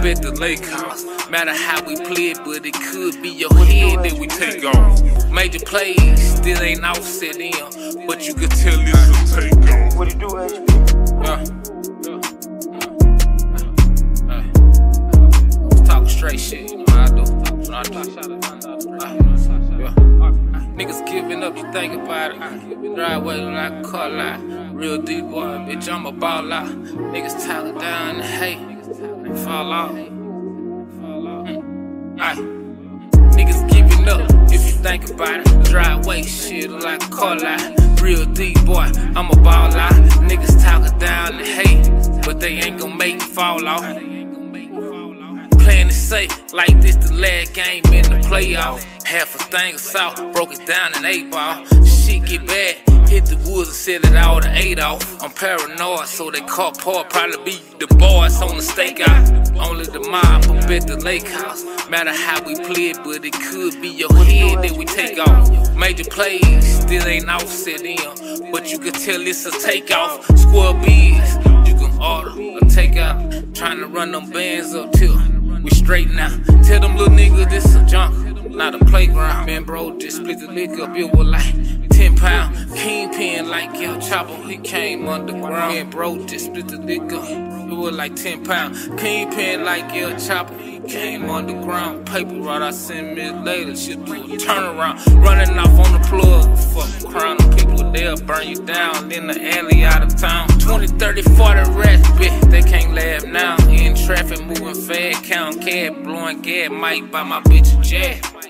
bet the lake house. Matter how we play it, but it could be your head that we take off. Major plays, still ain't offset in, but you could tell it's a take off. What you do, HB? Talk straight shit, you know how I do. Niggas giving up, you think about it. Driveway like a car lot. Real deep boy, bitch, I'm a ball out. Niggas talking down the hate, they fall off. Niggas giving up, if you think about it. Driveway shit like a car lot. Real deep boy, I'm a ball out. Niggas talking down the hate, but they ain't gon' make it fall off. Playing it safe, like this the last game in the playoff. Half a thing of salt, broke it down in 8-ball. Shit get bad, hit the woods and set it all to 8 off. I'm paranoid, so they caught part probably be the boys on the stakeout. Only the mob will bet the lake house. Matter how we play it, but it could be your head that we take off. Major plays, still ain't offset in, but you can tell it's a takeoff. Square B's, you can order or take out. Tryna run them bands up till we straight now. Tell them little niggas this a junk, not a playground. Man, bro, just split the liquor up, it was like 10 pounds. Kingpin like El Chapo, he came underground. Man, bro, just split the liquor, it was like 10 pounds. Kingpin like El Chapo, he came underground. Paper route, I send me later, shit do a turnaround. Running off on the plug, fuck crown. Them people they'll burn you down in the alley out of town. 20, 30, 40 rats, bitch, they can't laugh now. In traffic, moving fast, counting cab, blowing gas, might buy my bitch a jet.